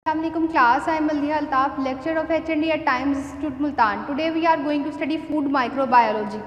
Assalamualaikum class, I am Maldiha Altaf, lecturer of HND at Times Institute Multan. Today we are going to study food microbiology.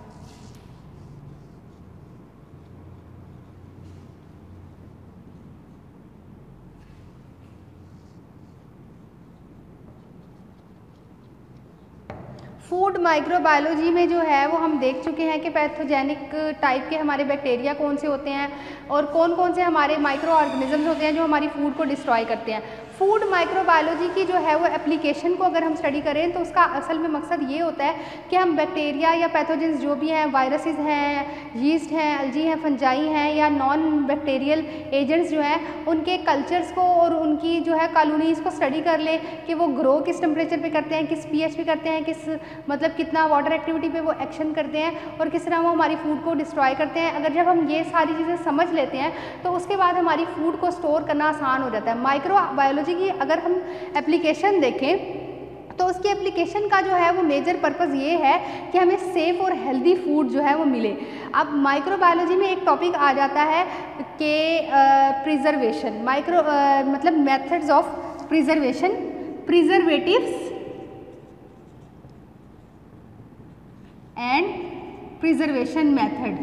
Food microbiology में जो है वो हम देख चुके हैं कि पैथोजेनिक टाइप के हमारे बैक्टीरिया कौन से होते हैं और कौन कौन से हमारे माइक्रो ऑर्गेनिजम्स होते हैं जो हमारी फूड को डिस्ट्रॉय करते हैं। फूड माइक्रोबायोलॉजी की जो है वो एप्लीकेशन को अगर हम स्टडी करें तो उसका असल में मकसद ये होता है कि हम बैक्टीरिया या पैथोजेंस जो भी हैं, वायरसेस हैं, यीस्ट हैं, अल्जी हैं, फंजाई हैं या नॉन बैक्टीरियल एजेंट्स जो हैं उनके कल्चर्स को और उनकी जो है कॉलोनीज़ को स्टडी कर लें कि वो ग्रो किस टेम्परेचर पे करते हैं, किस पीएच पे करते हैं, किस मतलब कितना वाटर एक्टिविटी पे वो एक्शन करते हैं और किस तरह वो हमारी फूड को डिस्ट्रॉय करते हैं। अगर जब हम ये सारी चीज़ें समझ लेते हैं तो उसके बाद हमारी फूड को स्टोर करना आसान हो जाता है। माइक्रोबायोलॉजी की अगर हम एप्लीकेशन देखें तो उसकी एप्लीकेशन का जो है वो मेजर पर्पस ये है कि हमें सेफ़ और हेल्दी फूड जो है वो मिले। अब माइक्रोबायोलॉजी में एक टॉपिक आ जाता है कि प्रिजर्वेशन, मतलब methods of preservation, preservatives and preservation method.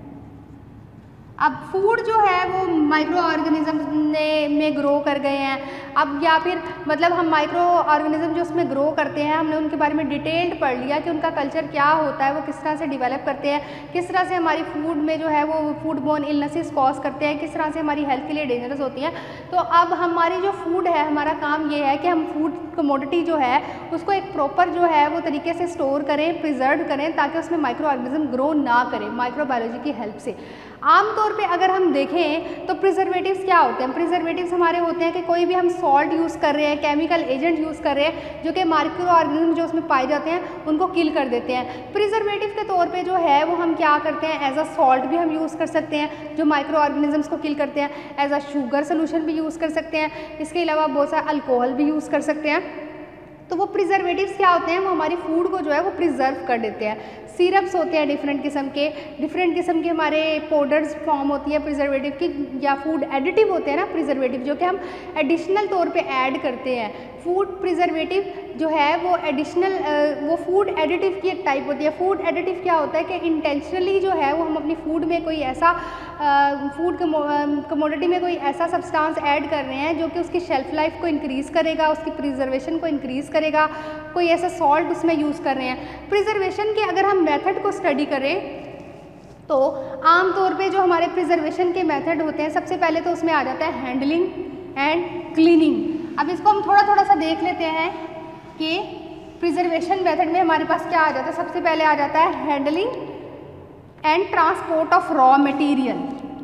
अब फूड जो है वो माइक्रो ऑर्गेनिज्म में ग्रो कर गए हैं। अब या फिर मतलब हम माइक्रो ऑर्गेनिज्म जो उसमें ग्रो करते हैं हमने उनके बारे में डिटेल्ड पढ़ लिया कि उनका कल्चर क्या होता है, वो किस तरह से डेवलप करते हैं, किस तरह से हमारी फूड में जो है वो फूड बोर्न इलनेसेस कॉज करते हैं, किस तरह से हमारी हेल्थ के लिए डेंजरस होती हैं। तो अब हमारी जो फूड है, हमारा काम ये है कि हम फूड कमोडिटी जो है उसको एक प्रॉपर जो है वो तरीके से स्टोर करें, प्रिजर्व करें ताकि उसमें माइक्रो ऑर्गेनिज्म ग्रो ना करें माइक्रोबायोलॉजी की हेल्प से। आमतौर पे अगर हम देखें तो प्रिजर्वेटिव्स क्या होते हैं? प्रिजर्वेटिव्स हमारे होते हैं कि कोई भी हम सॉल्ट यूज़ कर रहे हैं, केमिकल एजेंट यूज़ कर रहे हैं जो कि माइक्रो ऑर्गेनिज्म जो उसमें पाए जाते हैं उनको किल कर देते हैं। प्रिजर्वेटिव के तौर पे जो है वो हम क्या करते हैं, एज अ सॉल्ट भी हम यूज़ कर सकते हैं जो माइक्रो ऑर्गेनिजम्स को किल करते हैं, एज अ शुगर सोल्यूशन भी यूज़ कर सकते हैं, इसके अलावा बहुत सारा अल्कोहल भी यूज़ कर सकते हैं। तो वो प्रिजर्वेटिव्स क्या होते हैं, वो हमारी फूड को जो है वो प्रिजर्व कर देते हैं। सिरप्स होते हैं डिफरेंट किस्म के हमारे पाउडर्स फॉर्म होती है प्रिजर्वेटिव की, या फूड एडिटिव होते हैं ना प्रिजर्वेटिव जो कि हम एडिशनल तौर पे ऐड करते हैं। फूड प्रिजर्वेटिव जो है वो एडिशनल वो फूड एडिटिव की एक टाइप होती है। फूड एडिटिव क्या होता है कि इंटेंशनली जो है वो हम अपनी फूड में कोई ऐसा फूड कमोडिटी में कोई ऐसा सब्सटेंस ऐड कर रहे हैं जो कि उसकी शेल्फ लाइफ को इंक्रीज़ करेगा, उसकी प्रिजर्वेशन को इंक्रीज़ करेगा, कोई ऐसा सॉल्ट उसमें यूज़ कर रहे हैं। प्रिजर्वेशन के अगर हम मेथड को स्टडी करें तो आम तौर पे जो हमारे प्रिजर्वेशन के मेथड होते हैं सबसे पहले तो उसमें आ जाता है हैंडलिंग एंड क्लीनिंग। अब इसको हम थोड़ा सा देख लेते हैं कि प्रिजर्वेशन मेथड में हमारे पास क्या आ जाता है। सबसे पहले आ जाता है handling and transport of raw material.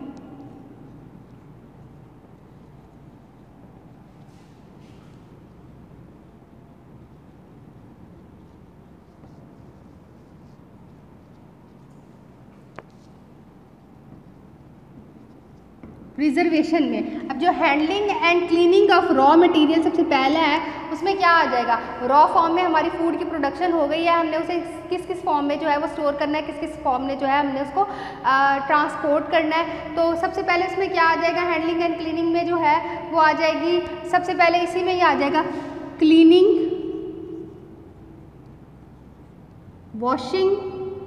Preservation में अब जो handling and cleaning of raw material सबसे पहला है, उसमें क्या आ जाएगा, रॉ फॉर्म में हमारी फूड की प्रोडक्शन हो गई है, हमने उसे किस किस फॉर्म में जो है वो स्टोर करना है, किस किस फॉर्म में जो है हमने उसको ट्रांसपोर्ट करना है। तो सबसे पहले इसमें क्या आ जाएगा, हैंडलिंग एंड क्लीनिंग में जो है वो आ जाएगी, सबसे पहले इसी में ही आ जाएगा cleaning, washing,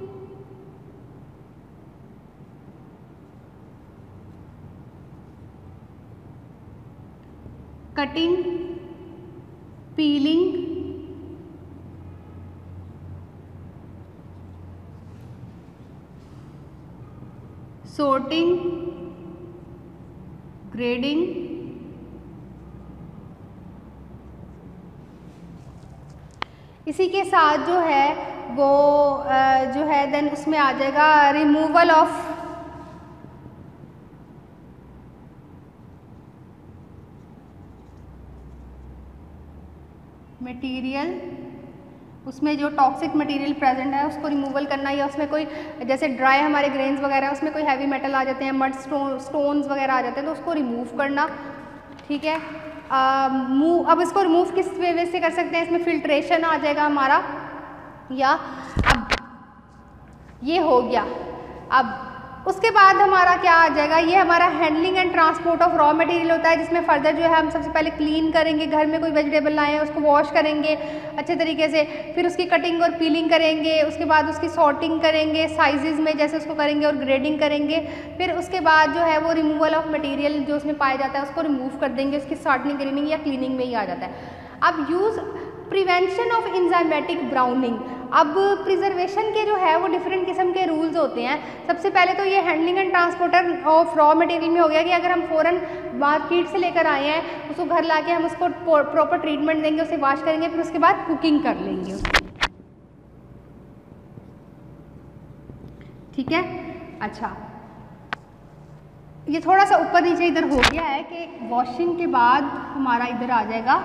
cutting, peeling, sorting, grading, इसी के साथ जो है वो जो है देन उसमें आ जाएगा रिमूवल ऑफ मटेरियल, उसमें जो टॉक्सिक मटेरियल प्रेजेंट है उसको रिमूवल करना, या उसमें कोई जैसे ड्राई हमारे ग्रेन्स वगैरह है उसमें कोई हैवी मेटल आ जाते हैं, मड स्टोन्स वगैरह आ जाते हैं तो उसको रिमूव करना। ठीक है, अब इसको रिमूव किस वे से कर सकते हैं, इसमें फिल्ट्रेशन आ जाएगा हमारा, या अब ये हो गया। अब उसके बाद हमारा क्या आ जाएगा, ये हमारा handling and transport of raw material होता है, जिसमें फर्दर जो है हम सबसे पहले क्लीन करेंगे, घर में कोई वेजिटेबल लाए हैं उसको वॉश करेंगे अच्छे तरीके से, फिर उसकी कटिंग और पीलिंग करेंगे, उसके बाद उसकी सॉर्टिंग करेंगे साइजेस में जैसे उसको करेंगे और ग्रेडिंग करेंगे, फिर उसके बाद जो है वो रिमूवल ऑफ मटेरियल जो उसमें पाया जाता है उसको रिमूव कर देंगे, उसकी सॉर्टिंग ग्रेडिंग या क्लीनिंग में ही आ जाता है। अब use prevention of enzymatic browning. अब प्रिजर्वेशन के जो है वो डिफरेंट किस्म के रूल्स होते हैं। सबसे पहले तो ये handling and transporter of raw material में हो गया कि अगर हम फ़ौरन मार्केट से लेकर आए हैं उसको घर लाके हम उसको प्रॉपर ट्रीटमेंट देंगे, उसे वॉश करेंगे, फिर उसके बाद कुकिंग कर लेंगे उसकी। ठीक है, अच्छा ये थोड़ा सा ऊपर नीचे इधर हो गया है कि वॉशिंग के बाद हमारा इधर आ जाएगा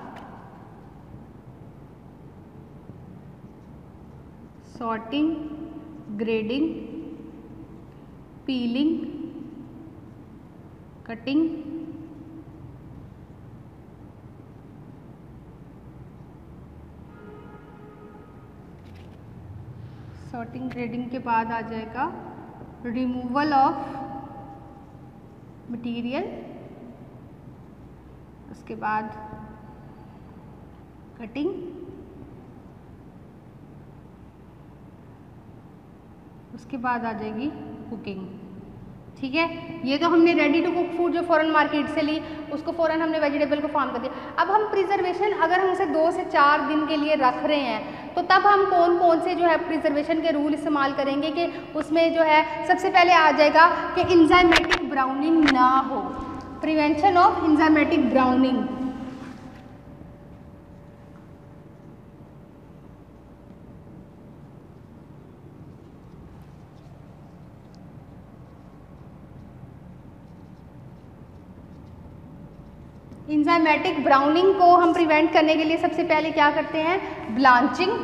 sorting, grading, peeling, cutting, sorting grading के बाद आ जाएगा रिमूवल ऑफ मटेरियल, उसके बाद कटिंग, उसके बाद आ जाएगी कुकिंग। ठीक है, ये तो हमने रेडी टू कुक फूड जो फ़ौरन मार्केट से ली उसको फ़ौरन हमने वेजिटेबल को फार्म कर दिया। अब हम प्रिजर्वेशन अगर हम उसे 2 से 4 दिन के लिए रख रहे हैं तो तब हम कौन कौन से जो है प्रिजर्वेशन के रूल इस्तेमाल करेंगे कि उसमें जो है सबसे पहले आ जाएगा कि इंजाइमेटिक ब्राउनिंग ना हो, prevention of enzymatic browning. Enzymatic browning को हम प्रिवेंट करने के लिए सबसे पहले क्या करते हैं, ब्लांचिंग।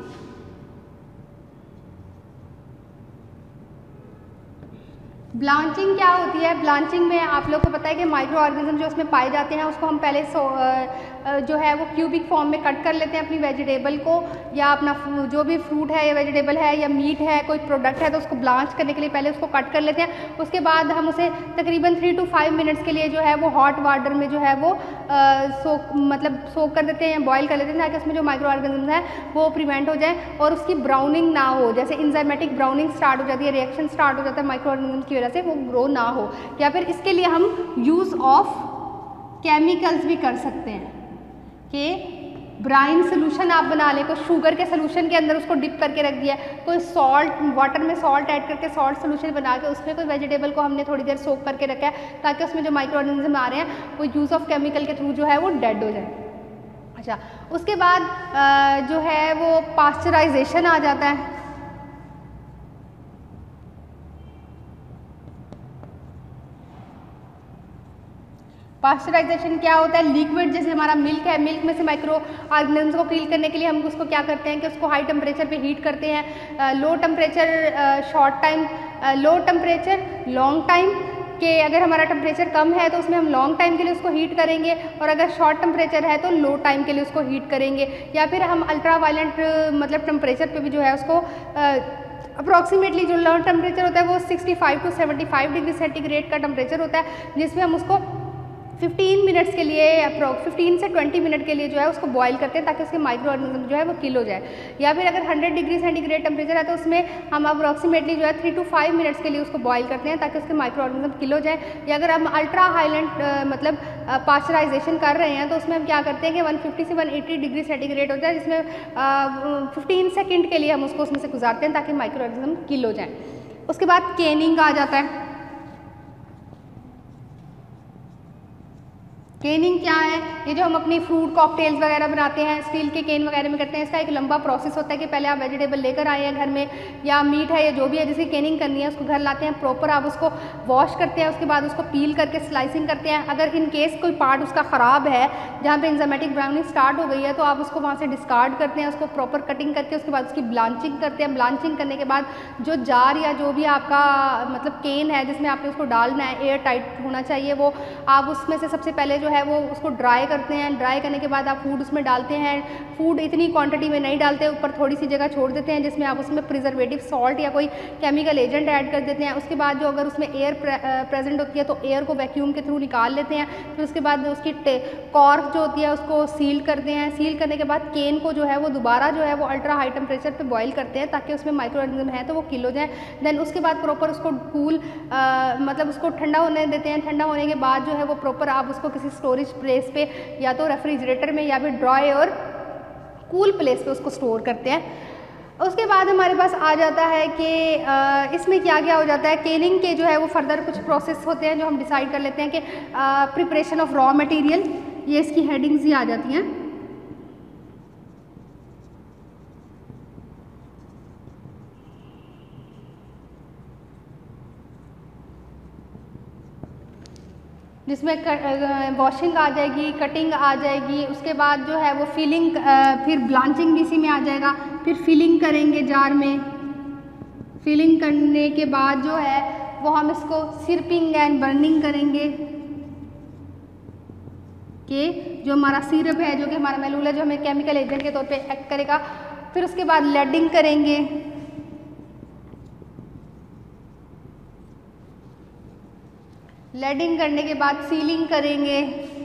ब्लांचिंग क्या होती है, ब्लांचिंग में आप लोग को पता है कि माइक्रो ऑर्गेनिज्म जो उसमें पाए जाते हैं उसको हम पहले जो है वो क्यूबिक फॉर्म में कट कर लेते हैं अपनी वेजिटेबल को, या अपना जो भी फ्रूट है या वेजिटेबल है या मीट है कोई प्रोडक्ट है तो उसको ब्लांच करने के लिए पहले उसको कट कर लेते हैं। उसके बाद हम उसे तकरीबन 3 to 5 मिनट्स के लिए जो है वो हॉट वाटर में जो है वो सोक कर देते हैं, बॉयल कर लेते हैं, ताकि उसमें जो माइक्रो ऑर्गेनिज्म है वो प्रिवेंट हो जाए और उसकी ब्राउनिंग ना हो। जैसे इंजाइमेटिक ब्राउनिंग स्टार्ट हो जाती है, रिएक्शन स्टार्ट हो जाता है माइक्रो ऑर्गेनिज्म की वजह से, वो ग्रो ना हो। या फिर इसके लिए हम यूज़ ऑफ केमिकल्स भी कर सकते हैं कि ब्राइन सोल्यूशन आप बना लें, कोई शुगर के सोल्यूशन के अंदर उसको डिप करके रख दिया, कोई सॉल्ट वाटर में सॉल्ट ऐड करके सॉल्ट सोल्यूशन बना के उसमें कोई वेजिटेबल को हमने थोड़ी देर सोक करके रखा है ताकि उसमें जो माइक्रो ऑर्गेनिज्म आ रहे हैं वो यूज़ ऑफ केमिकल के थ्रू जो है वो डेड हो जाए। अच्छा, उसके बाद जो है वो पास्चराइजेशन आ जाता है। पास्चराइजेशन क्या होता है, लिक्विड जैसे हमारा मिल्क है, मिल्क में से माइक्रो ऑर्गेनिज्म को किल करने के लिए हम उसको क्या करते हैं कि उसको हाई टेम्परेचर पे हीट करते हैं। Low temperature short time, low temperature long time, कि अगर हमारा टेम्परेचर कम है तो उसमें हम लॉन्ग टाइम के लिए उसको हीट करेंगे, और अगर शॉर्ट टेम्परेचर है तो लो टाइम के लिए उसको हीट करेंगे। या फिर हम अल्ट्रा वायलेंट मतलब टेम्परेचर पे भी जो है उसको अप्रॉक्सीमेटली जो लो टेम्परेचर होता है वो 65 to 75 डिग्री सेंटीग्रेड का टेम्परेचर होता है, जिसमें हम उसको 15 मिनट्स के लिए 15 से 20 मिनट के लिए जो है उसको बॉईल करते हैं ताकि उसके माइक्रो ऑर्गेनिज्म जो है वो किल हो जाए। या फिर अगर 100 डिग्री सेंटीग्रेड टेम्परेचर है तो उसमें हम अप्रॉक्सीमेटली जो है 3 to 5 मिनट्स के लिए उसको बॉईल करते हैं ताकि उसके माइक्रो ऑर्गेनिज्म किल हो जाए। या अगर हम अल्ट्रा हाईलैंड मतलब पास्चराइजेशन कर रहे हैं तो उसमें हम क्या करते हैं कि 150 से 180 डिग्री सेंटीग्रेड होता है, जिसमें 15 सेकेंड के लिए हम उसको उसमें से गुजारते हैं ताकि माइक्रो ऑर्गेनिज्म किल हो जाए। उसके बाद केनिंग आ जाता है। केनिंग क्या है, ये जो हम अपनी फ्रूट कॉकटेल्स वगैरह बनाते हैं स्टील के केन वगैरह में करते हैं, इसका एक लंबा प्रोसेस होता है कि पहले आप वेजिटेबल लेकर आए हैं घर में, या मीट है या जो भी है जिसकी केनिंग करनी है उसको घर लाते हैं, प्रॉपर आप उसको वॉश करते हैं, उसके बाद उसको पील करके स्लाइसिंग करते हैं। अगर इन केस कोई पार्ट उसका ख़राब है जहाँ पे इंजाइमेटिक ब्राउनिंग स्टार्ट हो गई है तो आप उसको वहाँ से डिस्कार्ड करते हैं, उसको प्रॉपर कटिंग करके उसके बाद उसकी ब्लांचिंग करते हैं। ब्लांचिंग करने के बाद जो जार या जो भी आपका मतलब केन है जिसमें आपने उसको डालना है, एयर टाइट होना चाहिए वो, आप उसमें से सबसे पहले जो जो है वो उसको ड्राई करते हैं। ड्राई करने के बाद आप फूड उसमें डालते हैं। फूड इतनी क्वांटिटी में नहीं डालते, ऊपर थोड़ी सी जगह छोड़ देते हैं जिसमें आप उसमें प्रिजर्वेटिव सॉल्ट या कोई केमिकल एजेंट ऐड कर देते हैं। उसके बाद जो अगर उसमें एयर प्रेजेंट होती है तो एयर को वैक्यूम के थ्रू निकाल लेते हैं। फिर उसके बाद उसकी कॉर्क जो होती है उसको सील करते हैं। सील करने के बाद केन को जो है वो दोबारा जो है वो अल्ट्रा हाई टेम्परेचर पे बॉईल करते हैं ताकि उसमें माइक्रो ऑर्गेनिज्म है तो वो किल हो जाए। देन उसके बाद प्रॉपर उसको कूल मतलब उसको ठंडा होने देते हैं। ठंडा होने के बाद जो है वो प्रॉपर आप उसको किसी स्टोरेज प्लेस पे या तो रेफ्रिजरेटर में या फिर ड्राई और कूल प्लेस पे उसको स्टोर करते हैं। उसके बाद हमारे पास आ जाता है कि इसमें क्या क्या हो जाता है। केनिंग के जो है वो फर्दर कुछ प्रोसेस होते हैं जो हम डिसाइड कर लेते हैं कि प्रिपरेशन ऑफ रॉ मटेरियल, ये इसकी हेडिंग्स ही आ जाती हैं। जिसमें वॉशिंग आ जाएगी, कटिंग आ जाएगी, उसके बाद जो है वो फिलिंग, फिर ब्लांचिंग भी इसी में आ जाएगा। फिर फिलिंग करेंगे जार में। फिलिंग करने के बाद जो है वो हम इसको सिरपिंग एंड बर्निंग करेंगे कि जो हमारा सिरप है, जो कि हमारा मेलूल है, जो हमें केमिकल एजेंट के तौर पे एक्ट करेगा। फिर उसके बाद लेडिंग करेंगे। लेडिंग करने के बाद सीलिंग करेंगे।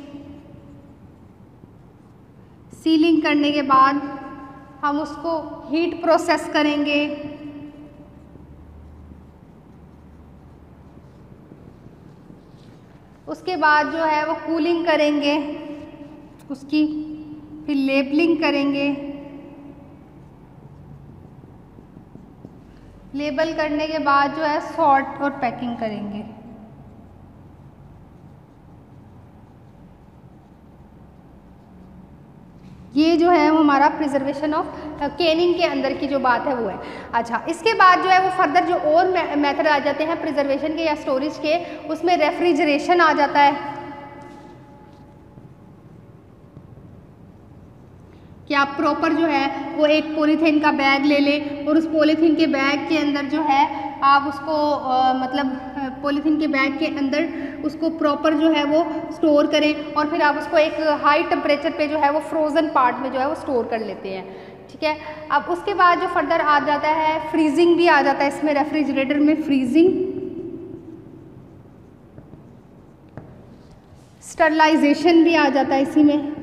सीलिंग करने के बाद हम उसको हीट प्रोसेस करेंगे। उसके बाद जो है वो कूलिंग करेंगे उसकी, फिर लेबलिंग करेंगे। लेबल करने के बाद जो है सॉर्ट और पैकिंग करेंगे। ये जो है वो हमारा प्रिजर्वेशन ऑफ केनिंग के अंदर की जो बात है वो है। अच्छा, इसके बाद जो है वो फर्दर जो और मेथड आ जाते हैं प्रिजर्वेशन के या स्टोरेज के, उसमें रेफ्रिजरेशन आ जाता है कि आप प्रॉपर जो है वो एक पॉलीथीन का बैग ले लें और उस पॉलीथीन के बैग के अंदर जो है आप उसको मतलब पॉलीथीन के बैग के अंदर उसको प्रॉपर जो है वो स्टोर करें और फिर आप उसको एक हाई टेम्परेचर पे जो है वो फ्रोज़न पार्ट में जो है वो स्टोर कर लेते हैं। ठीक है, अब उसके बाद जो फर्दर आ जाता है फ्रीजिंग भी आ जाता है इसमें, रेफ्रिजरेटर में फ्रीजिंग, स्टरलाइजेशन भी आ जाता है इसी में,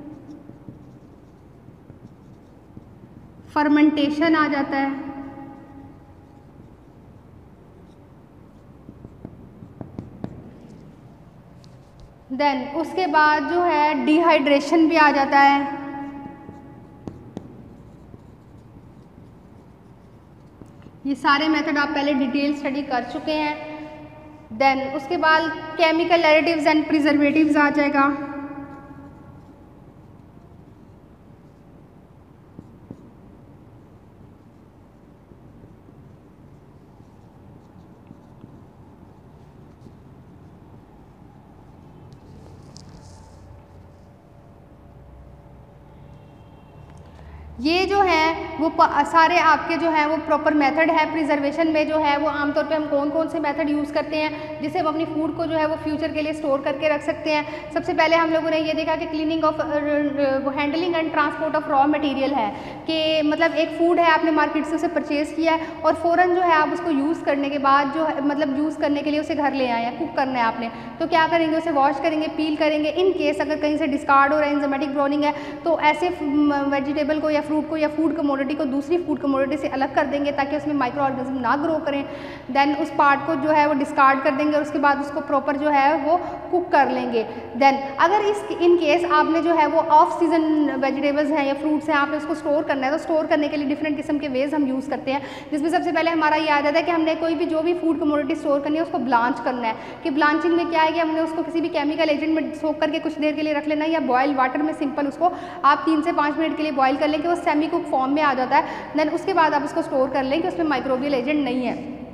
फर्मेंटेशन आ जाता है, देन उसके बाद जो है डिहाइड्रेशन भी आ जाता है। ये सारे मेथड आप पहले डिटेल स्टडी कर चुके हैं। देन उसके बाद केमिकल एडिटिव्स एंड प्रिजर्वेटिव्स आ जाएगा। ये जो है वो सारे आपके जो है वो प्रॉपर मेथड है प्रिजर्वेशन में। जो है वो आमतौर पे हम कौन कौन से मेथड यूज़ करते हैं जिससे हम अपनी फूड को जो है वो फ्यूचर के लिए स्टोर करके रख सकते हैं। सबसे पहले हम लोगों ने ये देखा कि cleaning of handling and transport of raw material है कि मतलब एक फूड है, आपने मार्केट से उसे परचेज़ किया है और फ़ौरन जो है आप उसको यूज़ करने के बाद जो है मतलब यूज़ करने के लिए उसे घर ले आए हैं, कुक करना है आपने, तो क्या करेंगे, उसे वॉश करेंगे, पील करेंगे। इन केस अगर कहीं से डिस्कार्ड हो रहा है, एंजाइमेटिक ब्राउनिंग है, तो ऐसे वेजिटेबल को या फ्रूट को या फूड कमोडिटी को दूसरी फूड कमोडिटी से अलग कर देंगे ताकि उसमें माइक्रो ऑर्गेनिज्म ना ग्रो करें। देन उस पार्ट को जो है वो डिस्कार्ड कर देंगे और उसके बाद उसको प्रॉपर जो है वो कुक कर लेंगे। देन अगर इन केस आपने जो है वो ऑफ सीजन वेजिटेबल्स हैं या फ्रूट्स हैं, आपने उसको स्टोर करना है, तो स्टोर करने के लिए डिफरेंट किस्म के वेज हम यूज़ करते हैं, जिसमें सबसे पहले हमारा ये आ जाता है कि हमने कोई भी जो भी फूड कमोडिटी स्टोर करनी है उसको ब्लांच करना है। कि ब्लांचिंग में क्या है कि हमने उसको किसी भी केमिकल एजेंट में सोक करके कुछ देर के लिए रख लेना है या बॉयल वाटर में सिंपल उसको आप 3 से 5 मिनट के लिए बॉयल कर लें कि वो सेमी कुक फॉर्म में आ जाता है। देन उसके बाद आप उसको स्टोर कर लें कि उसमें माइक्रोबियल एजेंट नहीं है।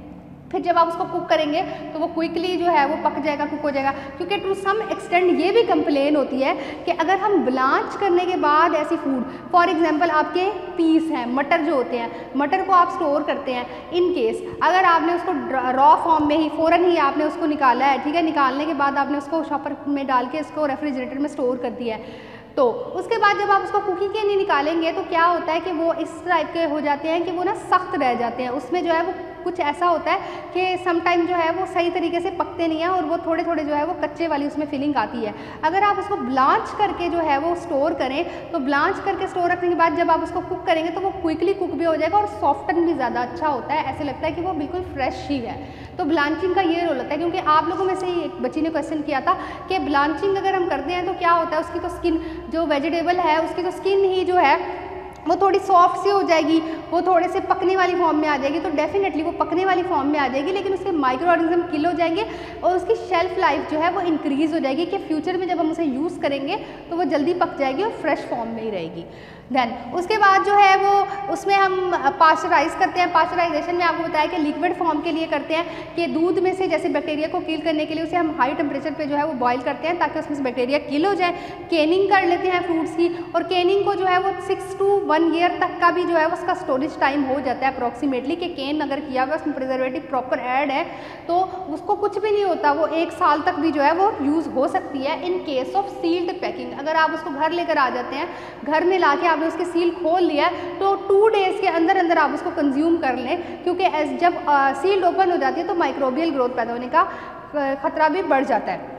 फिर जब आप उसको कुक करेंगे तो वो क्विकली जो है वो पक जाएगा, कुक हो जाएगा। क्योंकि टू सम एक्सटेंड ये भी कंप्लेन होती है कि अगर हम ब्लांच करने के बाद ऐसी फूड, फॉर एग्जांपल आपके पीस हैं, मटर जो होते हैं, मटर को आप स्टोर करते हैं, इन केस अगर आपने उसको रॉ फॉर्म में ही फ़ौरन ही आपने उसको निकाला है, ठीक है, निकालने के बाद आपने उसको शॉपर में डाल के इसको रेफ्रिजरेटर में स्टोर कर दिया है, तो उसके बाद जब आप उसको कुकिंग के लिए निकालेंगे तो क्या होता है कि वो इस टाइप के हो जाते हैं कि वो ना सख्त रह जाते हैं, उसमें जो है वो कुछ ऐसा होता है कि सम टाइम जो है वो सही तरीके से पकते नहीं हैं और वो थोड़े थोड़े जो है वो कच्चे वाली उसमें फीलिंग आती है। अगर आप उसको ब्लांच करके जो है वो स्टोर करें तो ब्लांच करके स्टोर रखने के बाद जब आप उसको कुक करेंगे तो वो क्विकली कुक भी हो जाएगा और सॉफ्टन भी ज़्यादा अच्छा होता है, ऐसे लगता है कि वो बिल्कुल फ्रेश ही है। तो ब्लांचिंग का ये रोल होता है, क्योंकि आप लोगों में से ही एक बच्ची ने क्वेश्चन किया था कि ब्लांचिंग अगर हम करते हैं तो क्या होता है, उसकी तो स्किन जो वेजिटेबल है उसकी तो स्किन ही जो है वो थोड़ी सॉफ्ट सी हो जाएगी, वो थोड़े से पकने वाली फॉर्म में आ जाएगी, तो डेफिनेटली वो पकने वाली फॉर्म में आ जाएगी, लेकिन उसके माइक्रो ऑर्गेनिज्म किल हो जाएंगे और उसकी शेल्फ लाइफ जो है वो इंक्रीज़ हो जाएगी कि फ्यूचर में जब हम उसे यूज़ करेंगे तो वो जल्दी पक जाएगी और फ्रेश फॉर्म में ही रहेगी। देन उसके बाद जो है वो उसमें हम पास्चराइज करते हैं। पास्चराइजेशन में आपको बताया कि लिक्विड फॉर्म के लिए करते हैं कि दूध में से जैसे बैक्टीरिया को किल करने के लिए उसे हम हाई टेम्परेचर पे जो है वो बॉईल करते हैं ताकि उसमें से बैक्टीरिया किल हो जाए। केनिंग कर लेते हैं फ्रूट्स की, और केनिंग को जो है वो 6 to 1 ईयर तक का भी जो है उसका स्टोरेज टाइम हो जाता है अप्रॉक्सीमेटली, कि केन अगर किया हुआ उसमें प्रिजर्वेटिव प्रॉपर ऐड है तो उसको कुछ भी नहीं होता, वो 1 साल तक भी जो है वो यूज़ हो सकती है in case of sealed packing. अगर आप उसको घर लेकर आ जाते हैं, घर में ला के आपने उसके सील खोल लिया तो 2 डेज़ के अंदर अंदर आप उसको कंज्यूम कर लें, क्योंकि जब सील्ड ओपन हो जाती है तो माइक्रोबियल ग्रोथ पैदा होने का खतरा भी बढ़ जाता है।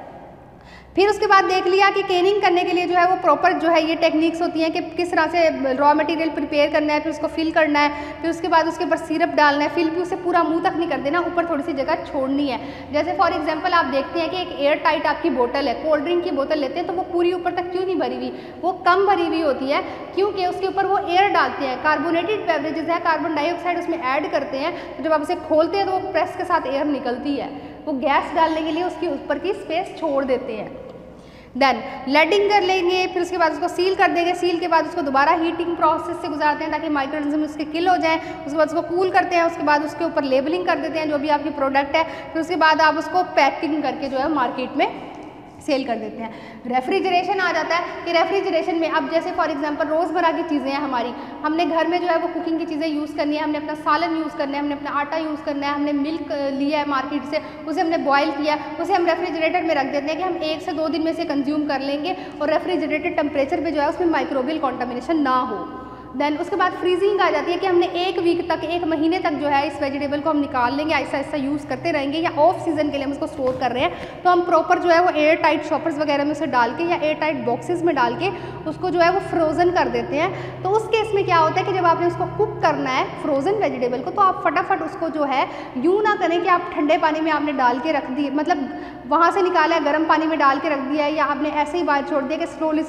फिर उसके बाद देख लिया कि केनिंग करने के लिए जो है वो प्रॉपर जो है ये टेक्निक्स होती हैं कि किस तरह से रॉ मटेरियल प्रिपेयर करना है, फिर उसको फिल करना है, फिर उसके बाद उसके ऊपर सिरप डालना है, फिल भी उसे पूरा मुंह तक नहीं कर देना, ऊपर थोड़ी सी जगह छोड़नी है। जैसे फॉर एग्जांपल आप देखते हैं कि एक एयर टाइट आपकी बोतल है, कोल्ड ड्रिंक की बोतल लेते हैं तो वो पूरी ऊपर तक क्यों नहीं भरी हुई, वो कम भरी हुई होती है क्योंकि उसके ऊपर वो एयर डालते हैं, कार्बोनेटेड बेवरेजेस है, कार्बन डाइऑक्साइड उसमें ऐड करते हैं, तो जब आप उसे खोलते हैं तो वो प्रेस के साथ एयर निकलती है, वो गैस डालने के लिए उसके ऊपर की स्पेस छोड़ देते हैं। देन लेडिंग कर लेंगे, फिर उसके बाद उसको सील कर देंगे, सील के बाद उसको दोबारा हीटिंग प्रोसेस से गुजारते हैं ताकि माइक्रोऑर्गेनिज्म उसके किल हो जाए। उसके बाद उसको कूल करते हैं, उसके बाद उसके ऊपर लेबलिंग कर देते हैं जो भी आपकी प्रोडक्ट है, फिर उसके बाद आप उसको पैकिंग करके जो है मार्केट में सेल कर देते हैं। रेफ्रिजरेशन आ जाता है कि रेफ्रिजरेशन में अब जैसे फॉर एग्जांपल रोज़मर्रा की चीज़ें हैं हमारी, हमने घर में जो है वो कुकिंग की चीज़ें यूज़ करनी है, हमने अपना सालन यूज़ करना है, हमने अपना आटा यूज़ करना है, हमने मिल्क लिया है मार्केट से, उसे हमने बॉयल किया, उसे हम रेफ्रिजरेटर में रख देते हैं कि हम 1 से 2 दिन में से कंज्यूम कर लेंगे और रेफ्रिजरेटेड टेम्परेचर पर जो है उसमें माइक्रोबियल कॉन्टामिनेशन ना हो। देन उसके बाद फ्रीजिंग आ जाती है कि हमने 1 वीक तक, 1 महीने तक जो है इस वेजिटेबल को हम निकाल लेंगे, ऐसा ऐसा यूज़ करते रहेंगे, या ऑफ सीज़न के लिए हम उसको स्टोर कर रहे हैं तो हम प्रॉपर जो है वो एयर टाइट शॉपर्स वगैरह में उसे डाल के या एयर टाइट बॉक्सेस में डाल के उसको जो है वो फ्रोज़न कर देते हैं। तो उस केस में क्या होता है कि जब आपने उसको कुक करना है फ्रोज़न वेजिटेबल को, तो आप फटाफट उसको जो है यूँ ना करें कि आप ठंडे पानी में आपने डाल के रख दिए, मतलब वहाँ से निकाला है गर्म पानी में डाल के रख दिया है, या आपने ऐसे ही बाहर छोड़ दिया कि स्लोली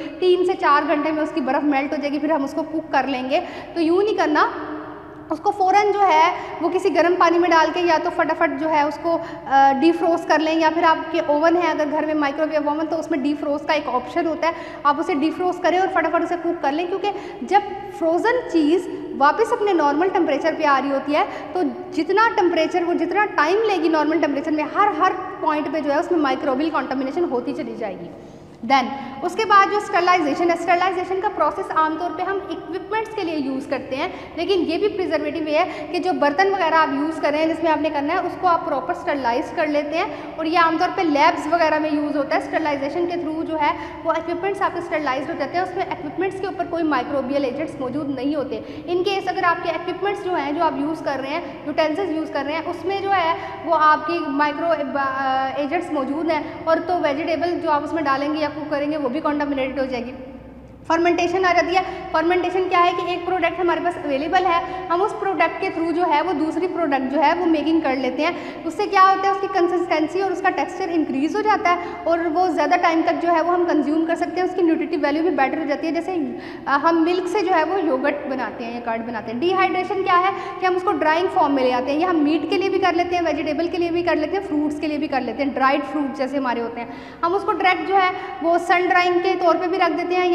3 से 4 घंटे में उसकी बर्फ़ मेल्ट हो जाएगी, फिर हम उसको कुक कर लेंगे। तो यूँ नहीं करना, उसको फ़ौरन जो है वो किसी गर्म पानी में डाल के या तो फटाफट जो है उसको डीफ्रोस्ट कर लें, या फिर आपके ओवन है अगर घर में माइक्रोवेव ओवन तो उसमें डीफ्रोस्ट का एक ऑप्शन होता है, आप उसे डीफ्रोस्ट करें और फटाफट उसे कुक कर लें, क्योंकि जब फ्रोज़न चीज़ वापस अपने नॉर्मल टेम्परेचर पे आ रही होती है तो जितना टेम्परेचर वो जितना टाइम लेगी नॉर्मल टेम्परेचर में, हर पॉइंट पे जो है उसमें माइक्रोबियल कॉन्टामिनेशन होती चली जाएगी। देन उसके बाद जो स्टरलाइजेशन है, स्टरलाइजेशन का प्रोसेस आमतौर पे हम इक्विपमेंट्स के लिए यूज़ करते हैं, लेकिन ये भी प्रिजर्वेटिव है कि जो बर्तन वगैरह आप यूज़ कर रहे हैं जिसमें आपने करना है उसको आप प्रॉपर स्टरलाइज कर लेते हैं, और ये आमतौर पे लैब्स वगैरह में यूज़ होता है। स्टरलाइजेशन के थ्रू जो है वो इक्विपमेंट्स आपके स्टरलाइज हो जाते हैं, उसमें इक्विपमेंट्स के ऊपर कोई माइक्रोबियल एजेंट्स मौजूद नहीं होते। इन केस अगर आपके इक्विपमेंट्स जो हैं जो आप यूज़ कर रहे हैं, यूटेंसिल्स यूज़ कर रहे हैं, उसमें जो है वो आपकी माइक्रो एजेंट्स मौजूद हैं, और तो वेजिटेबल जो आप उसमें डालेंगे या कुक करेंगे वो भी कॉन्टामिनेटेड हो जाएगी। फर्मेंटेशन आ जाती है। फर्मेंटेशन क्या है कि एक प्रोडक्ट हमारे पास अवेलेबल है, हम उस प्रोडक्ट के थ्रू जो है वो दूसरी प्रोडक्ट जो है वो मेकिंग कर लेते हैं। उससे क्या होता है, उसकी कंसिस्टेंसी और उसका टेक्सचर इंक्रीज़ हो जाता है और वो ज़्यादा टाइम तक जो है वो हम कंज्यूम कर सकते हैं, उसकी न्यूट्रिटिव वैल्यू भी बेटर हो जाती है। जैसे हम मिल्क से जो है वो योगर्ट बनाते हैं या कर्ड बनाते हैं। डिहाइड्रेशन क्या है कि हम उसको ड्राइंग फॉर्म में ले आते हैं, या हम मीट के लिए भी कर लेते हैं, वेजिटेबल के लिए भी कर लेते हैं, फ्रूट्स के लिए भी कर लेते हैं। ड्राइड फ्रूट जैसे हमारे होते हैं, हम उसको डायरेक्ट जो है वो सन ड्राइंग के तौर पर भी रख देते हैं, या हम उसको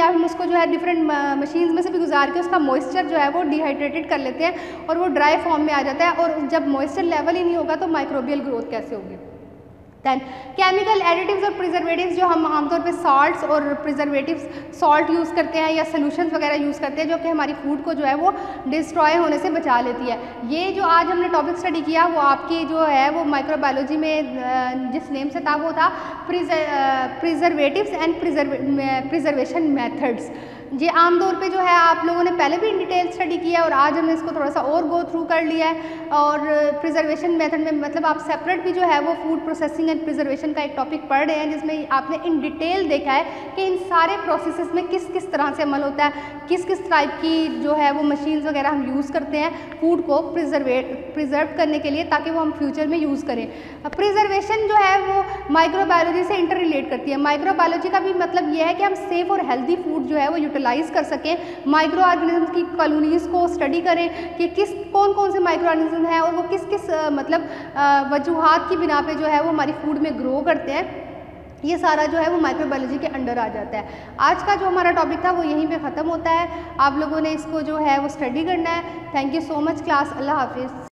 उसको जो है डिफरेंट मशीन्स में से भी गुजार के उसका मॉइस्चर जो है वो डिहाइड्रेटेड कर लेते हैं और वो ड्राई फॉर्म में आ जाता है। और जब मॉइस्चर लेवल ही नहीं होगा तो माइक्रोबियल ग्रोथ कैसे होगी। दैन केमिकल एडिटिव्स और प्रिजर्वेटिव्स जो हम आमतौर पे सॉल्ट्स और प्रिजर्वेटिव्स सॉल्ट यूज़ करते हैं या सोल्यूशंस वगैरह यूज़ करते हैं जो कि हमारी फूड को जो है वो डिस्ट्रॉय होने से बचा लेती है। ये जो आज हमने टॉपिक स्टडी किया वो आपकी जो है वो माइक्रोबायोलॉजी में जिस नेम से था वो था प्रिजर्वेटिव्स एंड प्रिजर्वेशन मेथड्स। ये आमतौर पे जो है आप लोगों ने पहले भी इन डिटेल स्टडी किया है और आज हमने इसको थोड़ा सा और गो थ्रू कर लिया है। और प्रिजर्वेशन मेथड में मतलब आप सेपरेट भी जो है वो फूड प्रोसेसिंग एंड प्रिजर्वेशन का एक टॉपिक पढ़ रहे हैं जिसमें आपने इन डिटेल देखा है कि इन सारे प्रोसेसेस में किस किस तरह से अमल होता है, किस किस टाइप की जो है वो मशीन्स वगैरह हम यूज़ करते हैं फूड को प्रिजर्व करने के लिए ताकि वो हम फ्यूचर में यूज़ करें। प्रिजर्वेशन जो है वो माइक्रोबायोलॉजी से इंटर रिलेट करती है। माइक्रोबायोलॉजी का भी मतलब ये है कि हम सेफ और हेल्दी फूड जो है वो यूटिलाइज कर सकें, माइक्रो ऑर्गेनिज्म की कॉलोनीज़ को स्टडी करें कि कौन कौन से माइक्रो ऑर्गेनिज्म हैं और वो किस किस मतलब वजूहात की बिना पे जो है वो हमारी फूड में ग्रो करते हैं। ये सारा जो है वो माइक्रोबायोलॉजी के अंडर आ जाता है। आज का जो हमारा टॉपिक था वो यहीं पे ख़त्म होता है। आप लोगों ने इसको जो है वो स्टडी करना है। Thank you so much class. Allah हाफिज़।